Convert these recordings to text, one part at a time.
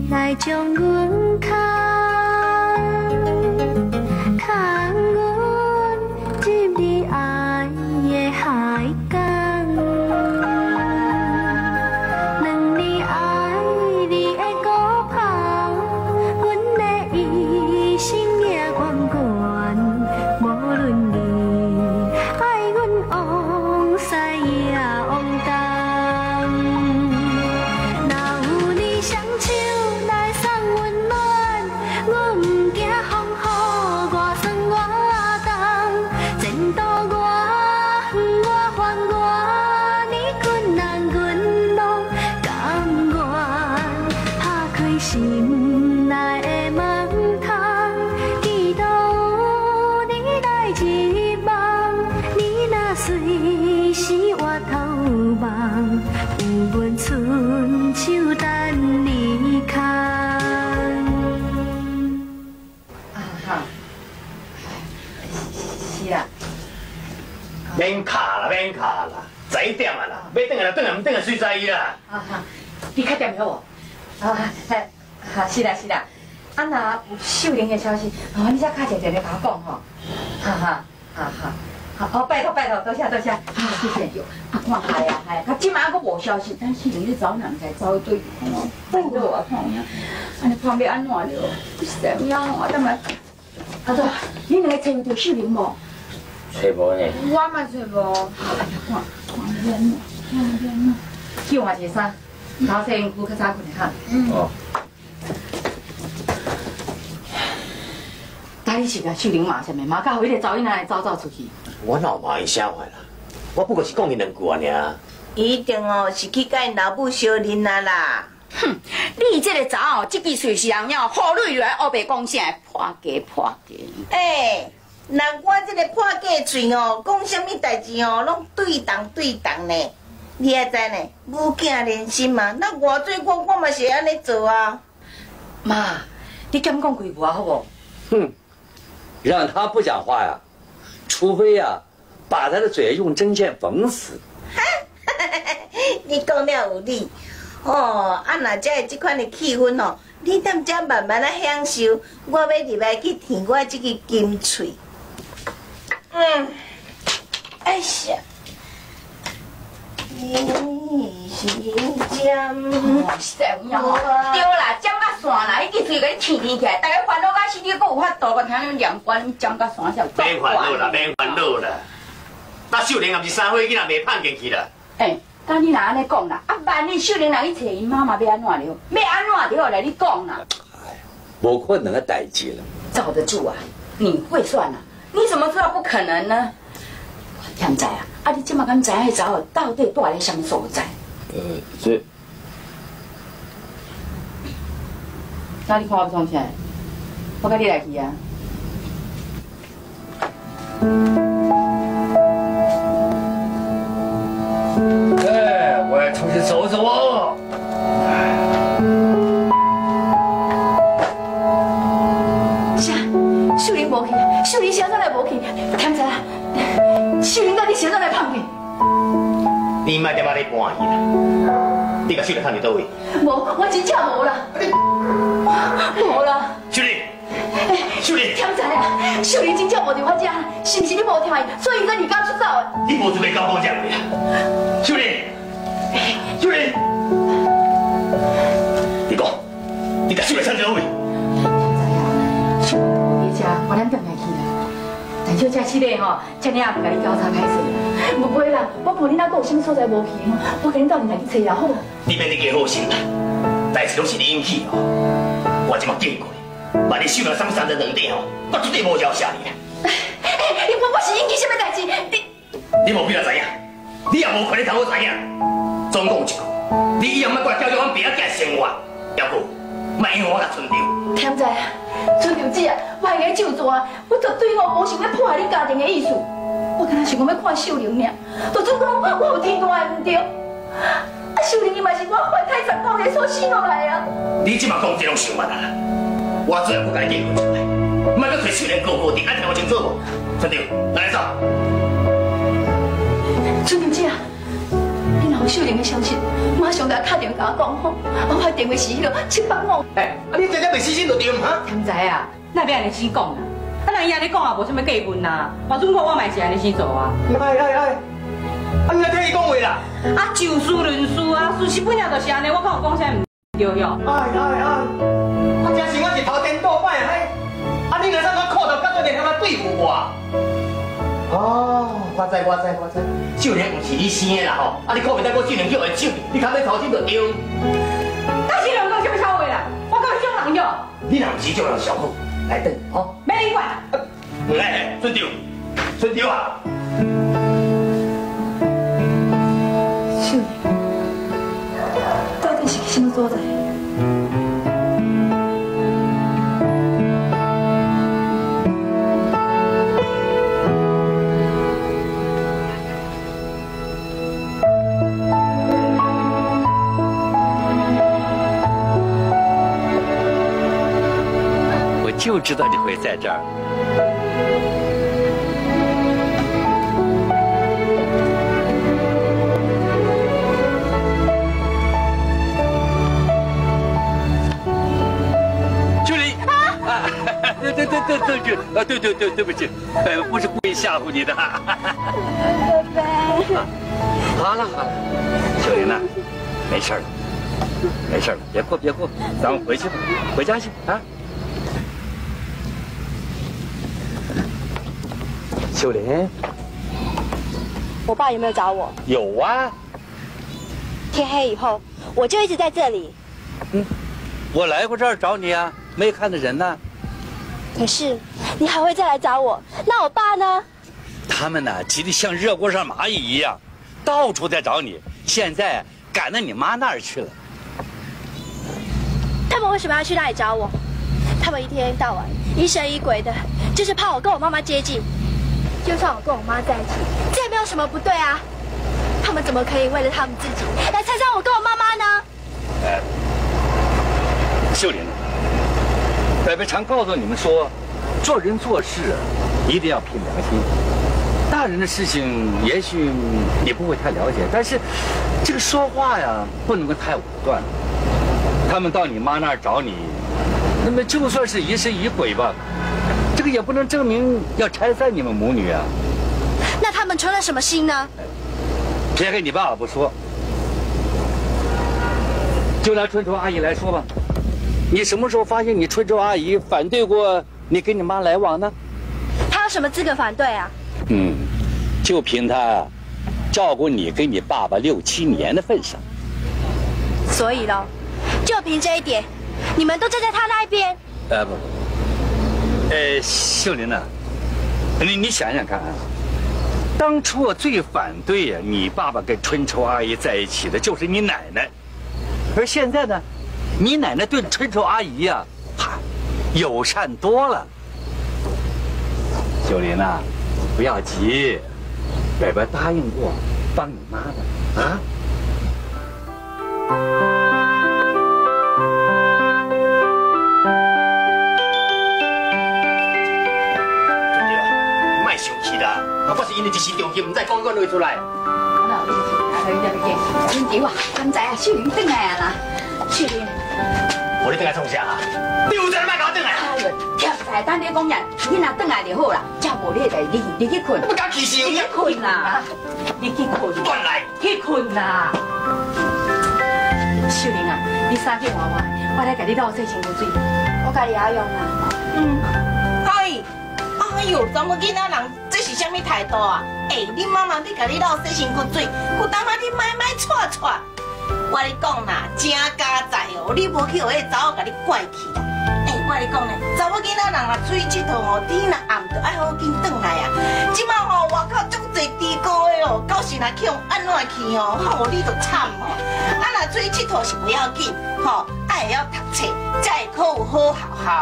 来将阮扛，扛阮入你爱的海港。两年爱你的孤芳，阮的一生也愿愿，无论你爱阮往西也往东。若有你双手来送温暖，我不惊风雨，外酸外重，前途我远我还我，你困难阮拢甘愿，打开心内的门窗，祈祷有你来一梦，你若随时我头望，有阮伸手等你牵。 哈，是啦。 免卡啦，免卡啦，11点啊啦，要转来就转来，唔转来随在意啦。 你较点好无？是啦是啦。啊，若有秀玲的消息，你才敲一个电话甲我讲吼。好，拜托，多谢。谢谢。看系啊，他今晚佫无消息，但秀玲你找人才找一对，拜托我看呀，安尼看要安怎了？实在有影我等下。阿叔，你两个找到秀玲无？ 找无呢。 我嘛找无。 看见去换一个衫，头洗身躯较早困哈。哦。你是甲秀玲骂啥物？骂到迄个查某囡仔走出去。 我哪有骂伊啥话啦？我不过是讲伊两句啊尔。 一定哦，是去甲因老母相认啊啦。 哼，你这个查某，这句随时人了，好女来黑白讲啥？破家。 哎，那我这个破家嘴哦，讲什么代志哦，拢对当呢。你也知呢，母囝连心嘛，那偌做我嘛是安尼做啊。 妈，你减讲几句啊，好无？ 哼，让他不讲话呀，除非呀，把他的嘴用针线缝死。 你讲了有理。哦，啊，若才这款的气氛哦，你踮遮慢慢啊享受，我要入来去舔我这个金喙。哎呀，你是尖， 对啦，尖甲线啦，伊直嘴甲你舔起来，大家烦恼到死，你佫有法度，我听你念关尖甲线才有。 免烦恼啦，那秀玲也不是3岁囡仔，袂叛进去啦。 但你若安尼讲啦，啊，万一秀玲若去找伊妈妈要安怎了？要安怎了来你讲啦？ 无可能的代志了。 罩得住啊？你会算啊？你怎么知道不可能呢？天知啊！啊，你即马敢知影迄查某到底住咧什么所在？ 这。 那你看我创啥？我跟你来去啊。 我要出去走走哦。 啥？秀玲无去？秀玲啥时来无去？天知啊！秀玲到底啥时来碰去？ 你莫在遐咧搬伊啦！你甲秀玲趁伫倒位？ 无，我真正无啦。无啦。 秀玲， 天知啊！秀玲真正无伫我遮，是不是你无听伊？所以伊才离家出走的。 你无准备交保证的啦，秀玲。你讲，你甲秀玲趁倒位？ 知影，你遮我咱转来去啦。但小姐这个吼，遮尔也不甲你交叉歹势啦。不会啦，我无你哪有啥物所在无去吼，我跟你斗阵来去找啦，好无？ 你免你加好心啦，代志拢是你引起哦。我即马警告你，万一秀玲三人两点哦，我绝对无饶下你啦。 我是引起什么代志？ 你无必要知影，你也无权利通我知影。总讲一句，你以后莫过来搅扰阮爸仔生活，还佫莫用我来存着。 天知啊，村长姐啊，我会个救抓，我绝对无想要破坏你家庭的意思。我敢若想讲要看秀玲尔，就总讲我有天大的唔对。啊，秀玲伊嘛是我怀胎十9个月所生落来啊。 你即马讲这种想法啦，我最后不甲你警告一回，莫搁找秀玲高高的，安听我清楚无？村长，来走。 村长姐啊，你若有秀玲的消息，马上来打电话甲我讲吼，我拍电话是迄个700万。 哎，你真正袂死心就对哈？ 唔知啊，那要安尼先讲啊？啊，人伊安尼讲也无什么过分呐。反正我嘛是安尼先做啊。 哎，啊，你来听伊讲话啦。 啊，就事论事啊，事实本来就是安尼，我敢有讲啥唔对哟？ 哎，啊，真是我是头颠倒摆哎！啊，你若啥个靠头到做连他妈对付我？哦，我知，秀莲唔是你生的啦吼，啊，你可袂使搁秀莲叫的手，你较要操心就对。 但是人讲什么笑话啦？我讲是种人哟。 你若唔是种人上好，来等吼。 没人管。 哎，顺调啊！ 秀玲，到底是什么所在？ 我就知道你会在这儿。对不起，不是故意吓唬你的。 爸爸。 好了，秀玲呐，没事了，别哭，咱们回去吧，回家去啊。秀玲， 我爸有没有找我？ 有啊。 天黑以后，我就一直在这里。 我来过这儿找你啊，没看到人呢。 可是你还会再来找我？那我爸呢？ 他们呢，急得像热锅上蚂蚁一样，到处在找你。现在赶到你妈那儿去了。 他们为什么要去那里找我？他们一天到晚疑神疑鬼的，就是怕我跟我妈妈接近。就算我跟我妈在一起，这也没有什么不对啊。他们怎么可以为了他们自己来拆散我跟我妈妈呢？ 秀玲，伯伯常告诉你们说，做人做事一定要凭良心。大人的事情也许你不会太了解，但是这个说话呀不能够太武断。他们到你妈那儿找你，那么就算是疑神疑鬼吧，这个也不能证明要拆散你们母女啊。 那他们存了什么心呢？ 撇开你爸爸不说，就拿春愁阿姨来说吧，你什么时候发现你春愁阿姨反对过你跟你妈来往呢？ 她有什么资格反对啊？ 就凭她照顾你跟你爸爸6、7年的份上。 所以咯，就凭这一点，你们都站在她那一边？ 不，秀玲呢？你想想看啊，当初我最反对呀，你爸爸跟春愁阿姨在一起的就是你奶奶，而现在呢，你奶奶对春愁阿姨呀，友善多了。秀玲啊，不要急，伯伯答应过帮你妈的啊。 我是因为一时着急，唔知讲落出来。 恁弟啊，刚才啊，秀玲回来啊啦。秀玲， 我你回来创啥啊？你有在卖搞回来？ 哎呦，忝在等你讲呀，你若回来就好啦。照无你的代志，你去困。 不敢起身。 你去困啦，你去困。 转来。 去困啦。秀玲啊，你衫去换换，我来给你倒洗身躯水。 我家己也用啦。 哎呦，查某囡仔人这是什么态度啊？你妈妈你家你老洗身躯水，有当下你买踹。我你讲啦，真家在哦，你无去互迄查某甲你怪去啦。我你讲咧，查某囡仔人若出去佚佗哦，天若暗着爱好紧转来啊。即马吼外口足侪猪哥的哦，到时若去用安怎去哦，你就惨哦。啊，若出去佚佗是不要紧，爱会晓读册，才会考有好学校。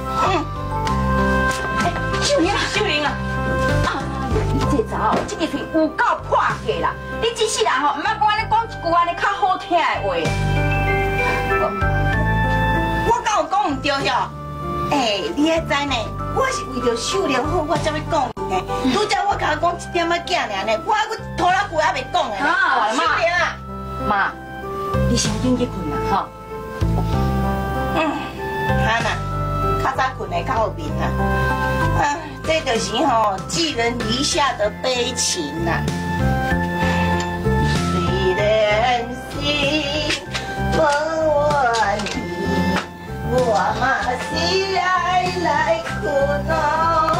秀玲啊！你这查某，这个嘴有够破格啦！你这世人吼，唔要跟我咧讲一句安尼较好听的话。 我敢有讲唔对哟？你还知呢？我是为着秀玲好，我才要讲伊呢。拄则我甲讲一点仔囝尔呢，我拖拉骨还袂讲呢。秀玲啊， 妈，你先紧去困啦，吼。 哈啦，较早困的较有面啊。啊，这就是吼寄人篱下的悲情呐。虽然心不问你，我嘛是来困哦。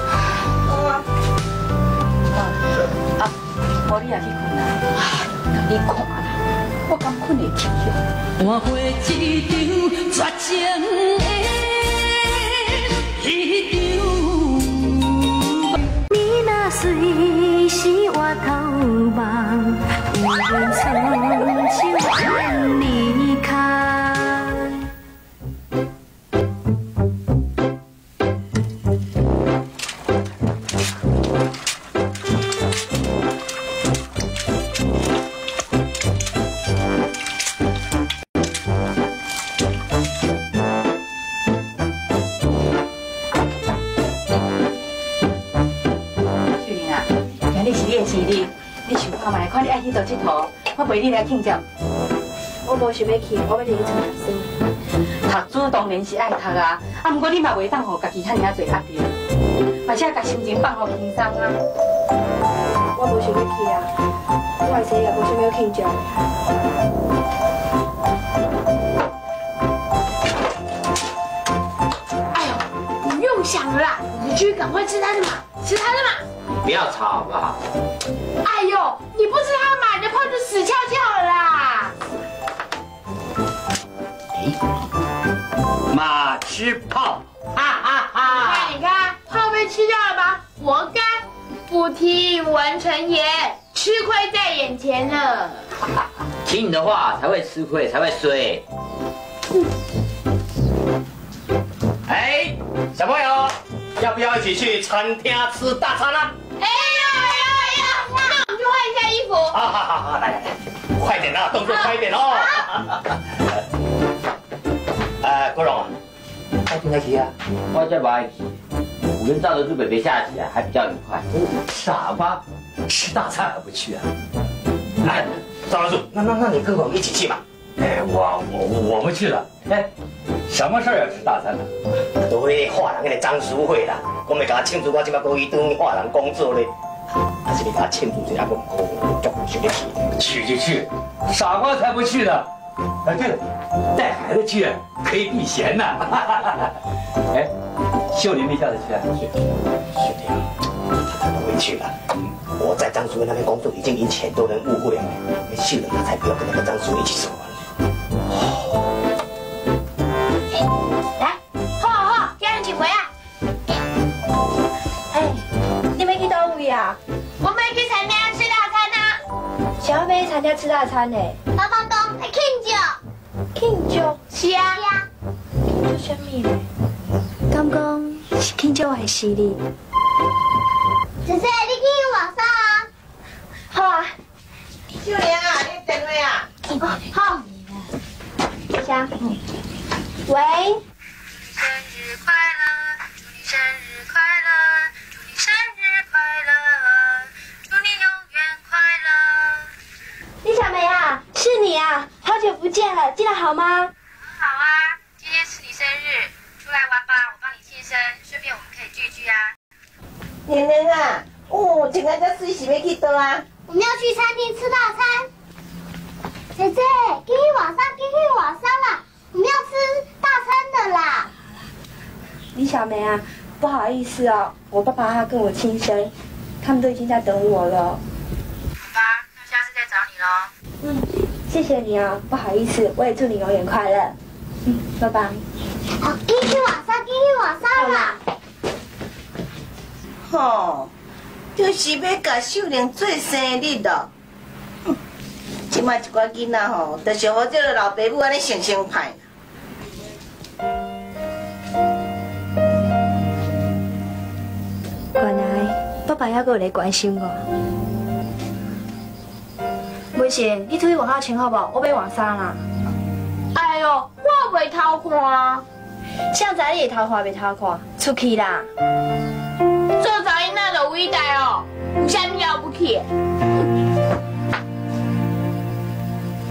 啊，无你也去困啦。你看啦，我敢困会去哟。 换回一场绝情的一场。 你若随时我头梦，有缘双手牵离开。 你想看卖？看你爱去倒佚佗，我陪你来庆祝。 我无想要去，我要入去读书。 读书当然是爱读啊，啊，不过你嘛袂当互家己遐尔侪压力，而且甲心情放互轻松啊。 我无想要去啊，我的生日无想要庆祝。 哎呦，不用想了啦，你去赶快吃他的马，吃他的马。 不要吵好不好？ 哎呦，你不吃他的马，你的炮就死翘翘了啦！ 马吃炮，哈哈哈！ 你看，炮被吃掉了吧？活该！不听文成言，吃亏在眼前了。 听你的话才会吃亏，才会衰。哎，小朋友，要不要一起去餐厅吃大餐啊？ 哎呀，那我们去换一下衣服。 好，来，快点啊，动作快一点哦。郭荣啊，爱去哪去啊？ 我这不爱去，我跟赵德柱北北下棋啊，还比较愉快。 傻瓜，吃大餐还不去啊？哎，赵德柱，那你跟我们一起去吧。 哎，我不去了。哎，什么事儿要吃大餐呢？ 都会画人那个张淑慧啦，我咪给他庆祝，我今麦过去当画人工作咧。还是你给他庆祝一下，我叫我兄弟去。 去就去，傻瓜才不去呢。哎，对了，带孩子去可以避嫌呢。哎，秀玲没叫他去啊？ 兄弟啊，他不会去了。我在张淑慧那边工作已经引起很多人误会了，秀玲他才不要跟那个张淑慧一起走。 来，好，家人请回啊！ 哎，你们去倒位啊？ 我们去餐厅吃大餐啊！ 想要去餐厅吃大餐呢？ 爸爸讲来庆祝。 庆祝？ 是啊。 庆祝什么呢？敢讲是庆祝还是你？ 姐姐，你去网上啊？ 好啊。 秀玲啊，你电话啊？ 好。 香。喂。 生日快乐，祝你生日快乐，祝你生日快乐，祝你永远快乐。 李小梅啊，是你啊，好久不见了，近来好吗？ 好啊，今天是你生日，出来玩吧，我帮你庆生，顺便我们可以聚聚啊。 玲玲啊，这个这水是要去倒啊？ 我们要去餐厅吃大餐。姐姐，给你网上啦，我们要吃大餐的啦。 李小梅啊，不好意思哦，我爸爸他跟我庆生，他们都已经在等我了。 好吧，那下次再找你咯。 谢谢你啊，不好意思，我也祝你永远快乐。拜拜。 好，给你去网上啦。 吼，就是要甲秀玲做生日咯。即摆一寡囡仔吼，就是和这个老爸母安尼成歹。 原来爸爸还阁有来关心我。文贤，你出去换下穿好不好？我买换衫啦。 哎呦，我袂偷看。 现在你会偷看袂偷看？出去啦！ 做早囡仔就伟大哦，有啥物了不起？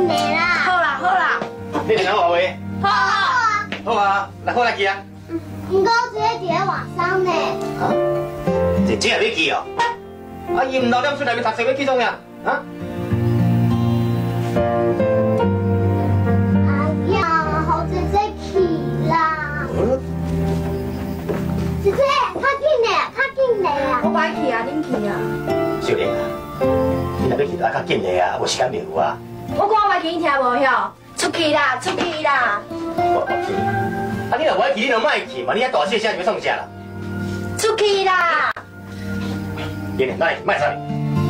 紧来啦！ 好啦好啦， 你两个话话。 好好。 好啊，来好来去啊。 不过这个伫咧外省呢。 啊？姐姐也要去哦？啊，伊唔留点出来要读书要去创呀？啊？ 哎呀，好姐姐去啦！姐姐，较紧嘞，较紧嘞啊！ 我歹去啊，恁去啊。 少年啊，你若要去就爱较紧嘞啊，无时间袂有啊。 我讲我听听无晓，出去啦，出去啦。 我去。啊，你若无爱去，你就莫去嘛。你遐大细声就要创啥啦？ 出去啦！ 爷爷，来，莫吵你。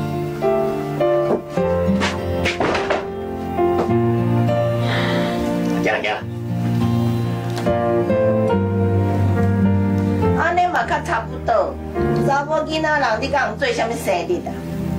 行啦行啦。 安尼嘛较差不多。查某囡仔人，你敢有做啥物生日啊？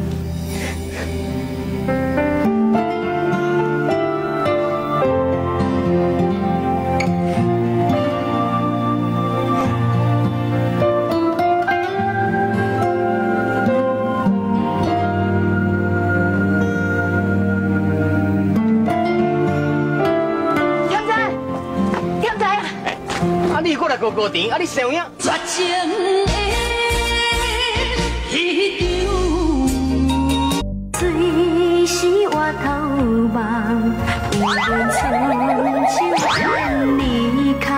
你过来高高甜，啊！你想呀？ 绝情的迄场， 水是我头梦，有人春秋千里开。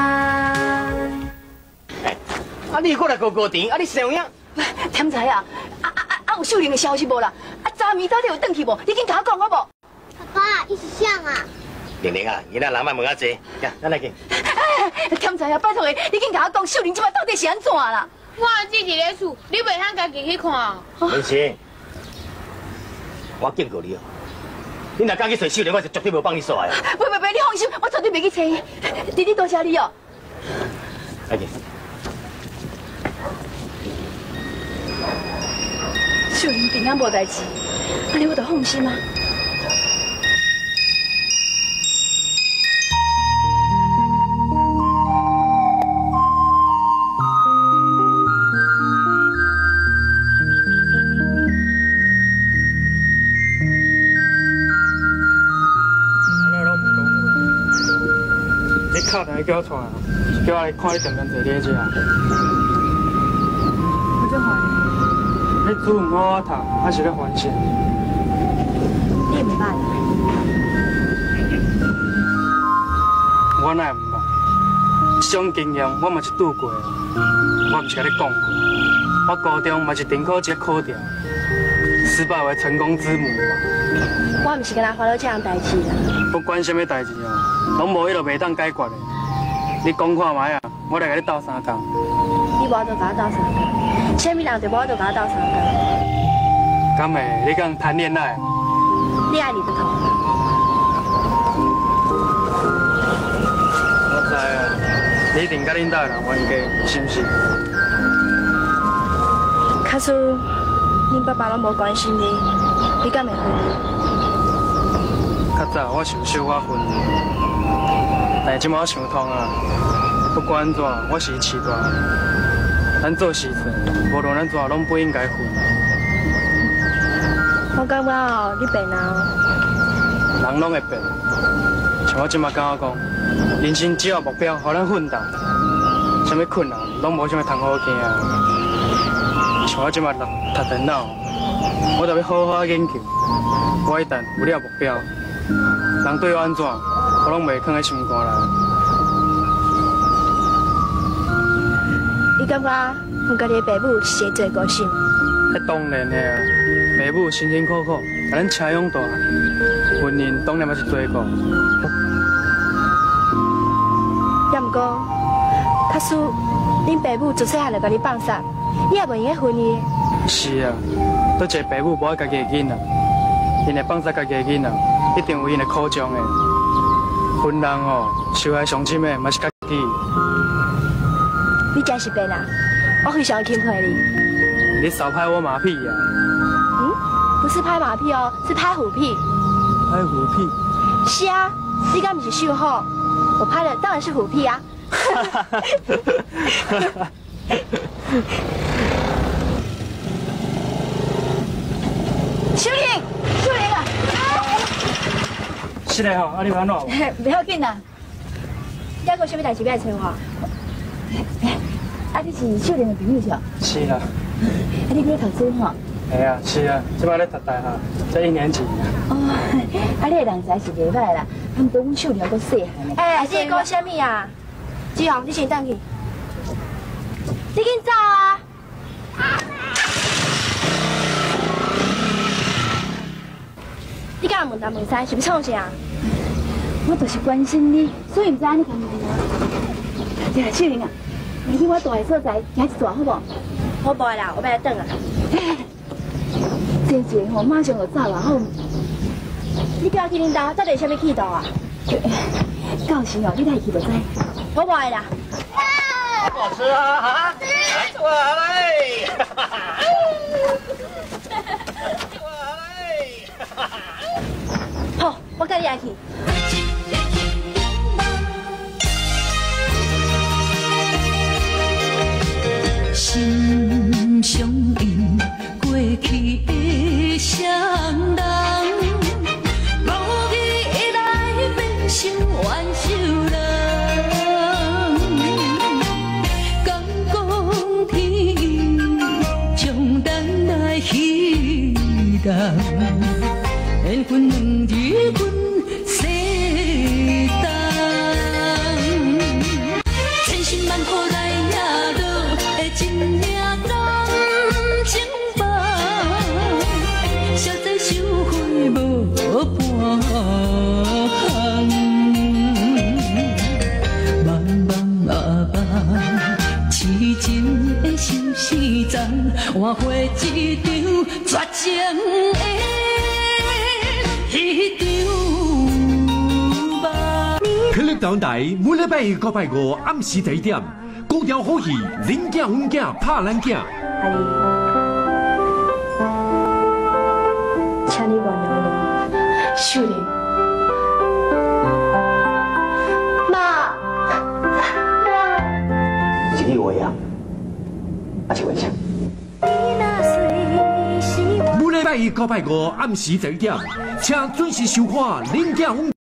啊！你过来高高甜，啊！你想呀？ 天才啊！有秀玲的消息无啦？昨暝到底有转去无？你紧甲我讲好无？ 爸爸，伊是啥啊？ 玲玲啊，囡仔人莫问啊济，呀，咱来去。 天才啊！拜托你，你紧甲我讲，秀玲即摆到底是安怎啦？ 我姊伫咧厝，你袂通家己去看。 文生，我警告你哦，你若敢去找秀玲，我是绝对无帮你耍的。 袂，你放心，我绝对袂去找伊。弟弟多谢你哦。 来去。 秀玲平安无代志，安尼我就放心啊。 敲电话叫我出来，是叫我来看你点点坐你这啊。 我真怀疑。 你书唔好我读，还是咧还钱？ 你唔捌？ 我哪会唔捌？这种经验我嘛是拄过的，我唔是甲你讲过。我高中嘛是顶考节考掉，失败为成功之母嘛。 我唔是跟他发到这样代志啦。 不管什么代志哦，拢无迄落袂当解决的。你讲看卖啊，我来甲你斗三工。 你无就甲我斗三工，啥物人就无就甲我斗三工。 敢会？你讲谈恋爱？ 你爱你的头。 我知啊，你一定甲恁家人冤家，是不是？ 卡叔，恁爸爸拢无关心你，你敢会分？ 较早我想小我分，但是即摆我想通啊，不管安怎，我是伊饲大的，咱做时阵，无论咱怎拢不应该分。 我感觉哦，你变啦。 人拢会变，像我即摆敢我讲，人生只要目标，互咱奋斗，啥物困难拢无啥物通好惊啊。像我即摆读电脑，我就要好好研究。我一旦有了目标，人对我安怎，我拢袂放在心肝内。 你感觉阮家己的爸母是会做高兴？ 迄当然的啊，爸母辛辛苦苦把咱饲养大，婚姻当然嘛是做过。 也毋过，卡叔，恁爸母自细汉就甲你放散，你也袂用去分伊。 是啊，倒一个爸母无爱家己的囡仔，因会放杀家己的囡仔，一定有因的苦衷的。分人哦，受害上深的嘛是家己。 你真是变啊！我非常钦佩你。 你少拍我马屁呀！ 不是拍马屁哦，是拍虎屁。 拍虎屁？ 是啊，你敢不是秀后？我拍的当然是虎屁啊！秀玲，秀玲啊！ 是的吼，啊你要安怎？ 不要紧啦，还有啥物代志要来找我？啊，你是秀玲的朋友是？ 是啦。 啊，你要读书吼？ 系啊，是啊，即摆咧读大学，才1年级。 哦，啊，你的人才是袂歹啦，他们讲秀玲阁细汉呢。哎，你在讲啥物啊？志宏，你先等去。你紧走啊！你敢若问东问西，是要创啥？我就是关心你，所以唔知安尼讲你啊。对，秀玲啊，你去我住的所在行一转好不？我不会啦，我要来等啊。真济吼，马上就走啦，好。你不要去恁家，到底是啥物气度啊？到时哦，你来去就知。我不会啦。 好不好吃啊？啊！过来！过来！ 好，我跟你来去。 心相印，过去的双人，无意来变成冤仇人。敢讲天意，将咱来彼人，缘分两日分世间，千辛万苦来也落的真命人情薄，实在收回无半项。茫茫啊茫，痴情的心事重，换回一场绝情的迄场梦。 体育台台每礼拜1、9、拜5暗时11点，高调好戏，恁囝阮囝拍咱囝。 阿丽，请你原谅我，秀玲。妈， 是你话呀？还是幻想？ 每礼拜1、9、拜5暗时11点，请准时收看恁囝阮。